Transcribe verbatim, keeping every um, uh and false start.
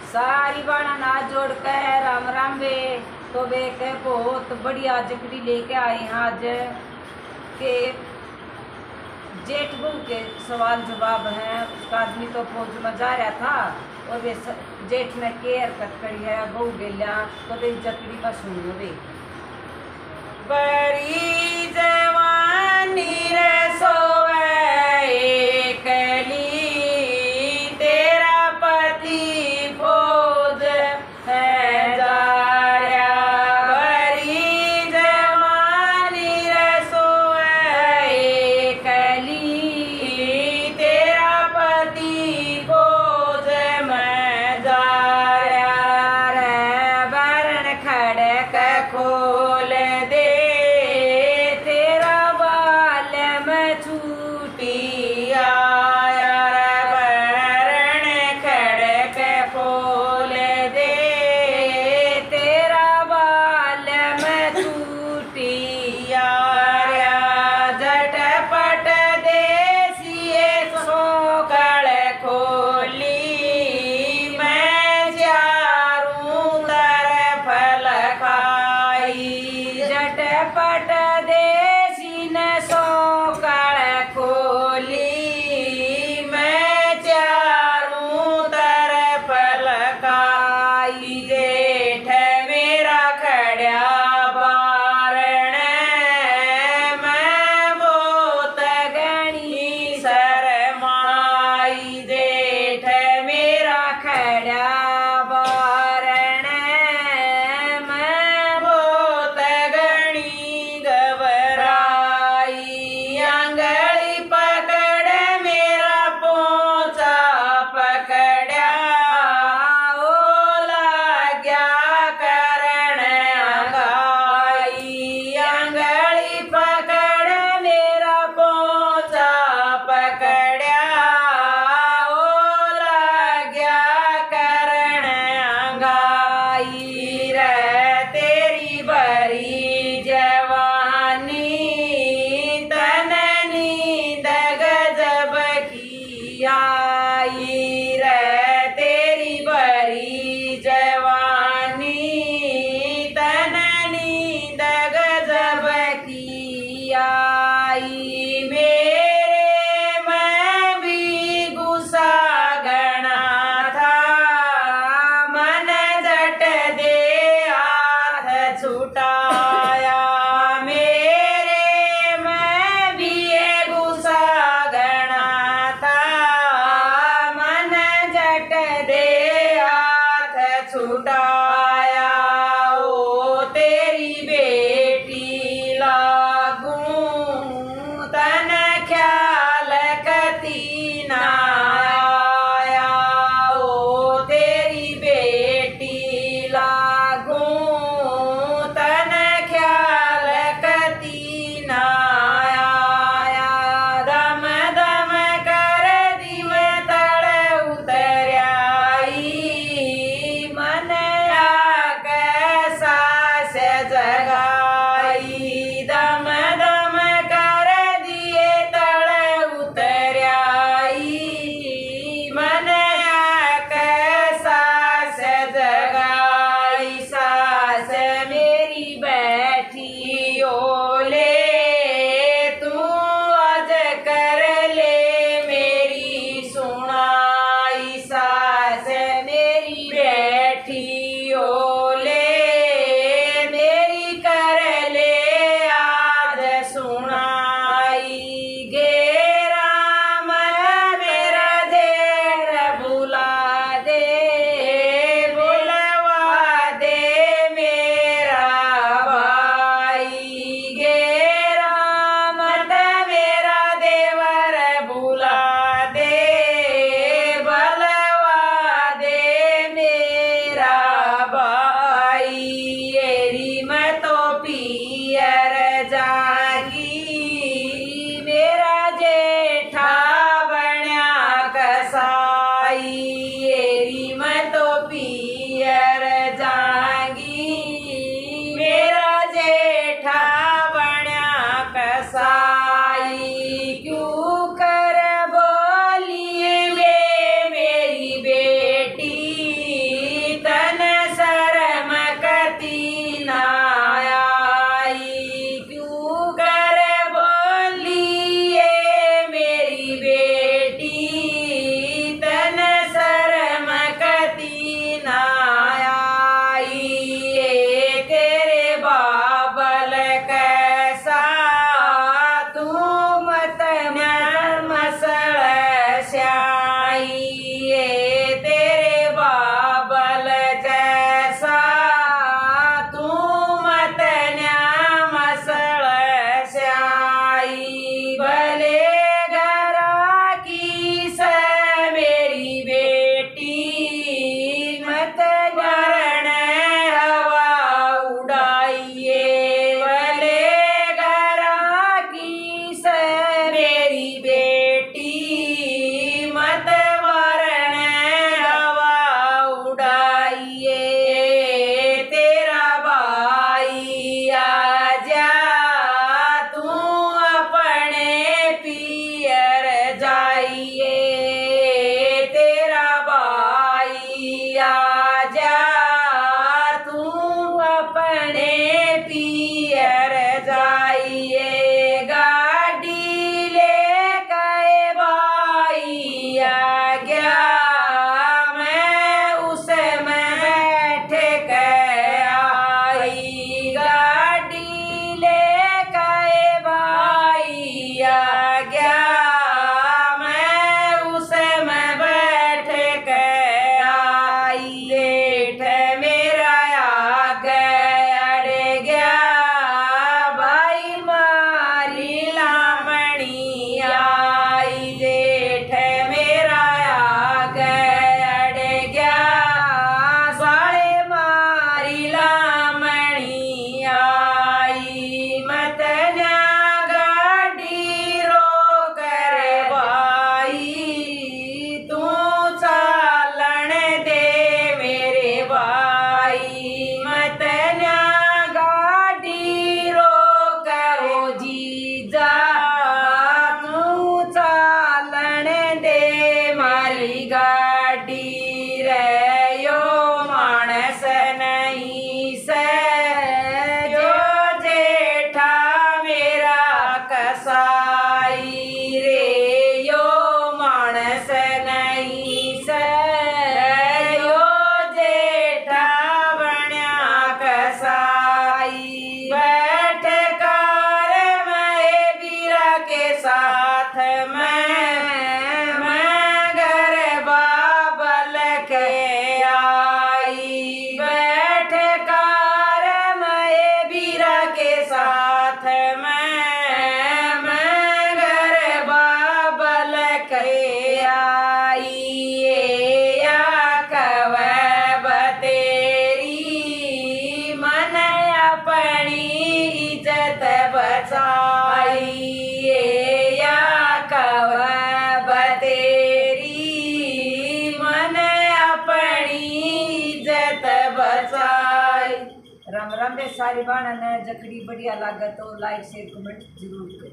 सारी बाणा ना जोड़ के राम राम वे। तो वे के बहुत बढ़िया जकड़ी लेके आए हैं आज के जेठ बहू के सवाल जवाब हैं। उसका आदमी तो फौज में जा रहा था और वे जेठ ने केयर कट करी है बहू गेलिया। तो वे जकड़ी का सुनो वे। बड़ी जवानी रे सोवे एकली, तेरा पति फौज है जा रहा। बड़ी जवानी रे सोवे एकली, तेरा पति फौज में जा रहा। रे बरन खड़क खोल दे, छूटी आया। बरन खड़क खोल दे, तेरा बाल में छूटी आया। झटपट देसिए सोकड़ खोली, मैं चारों तरफ लखाई। झटपट देसी न छुटाया। ओ तेरी बेटी लागू तन ख्याल कती ना आया। ओ तेरी बेटी लागू तन ख्याल कती ना आया। दम दम कर दिवे तड़ उतराई, मन अपनी इज्जत बचाई या कब तेरी मन अपनी इज्जत बचाई। राम राम बे सारी बाणा ने जकड़ी बढ़िया लागे तो लाइक शेयर कमेंट जरूर करें।